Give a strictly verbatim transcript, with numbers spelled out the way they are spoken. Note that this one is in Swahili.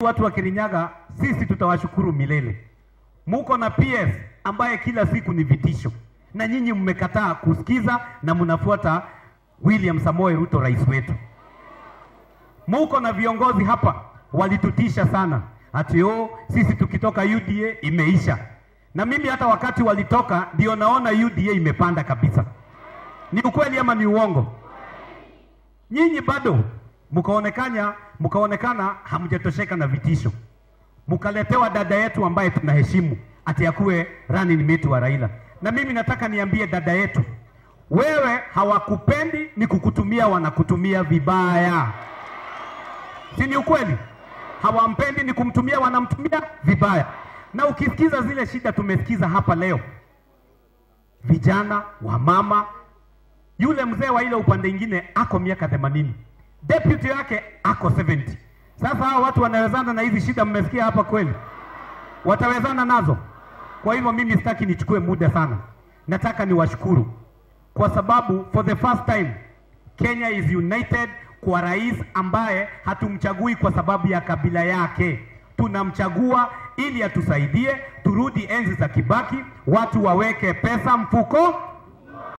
Watu wa Kirinyaga, sisi tutawashukuru milele. Muko na P S ambaye kila siku ni vitisho, na nyinyi mmekataa kusikiza na mnafuata William Samoei Ruto, rais wetu. Muko na viongozi hapa walitutisha sana, ati oh, sisi tukitoka U D A imeisha. Na mimi hata wakati walitoka ndio naona U D A imepanda kabisa. Ni ukweli ama ni uongo? Nyinyi bado mkaonekana mkaonekana hamjatosheka na vitisho. Mkaletewa dada yetu ambaye tunaheshimu ati akuwe running mate wa Raila. Na mimi nataka niambie dada yetu, wewe hawakupendi, ni kukutumia, wanakutumia vibaya. Si ni ukweli? Hawampendi, ni kumtumia, wanamtumia vibaya. Na ukisikiza zile shida tumesikiza hapa leo, vijana, wamama, yule mzee wa ile upande ingine ako miaka themanini, deputy yake ako seventy. Sasa hao watu wanawezana na hizi shida mmesikia hapa kweli? Watawezana nazo? Kwa hivyo mimi sitaki nichukue muda sana. Nataka niwashukuru kwa sababu for the first time Kenya is united kwa rais ambaye hatumchagui kwa sababu ya kabila yake. Tunamchagua ili atusaidie turudi enzi za Kibaki, watu waweke pesa mfuko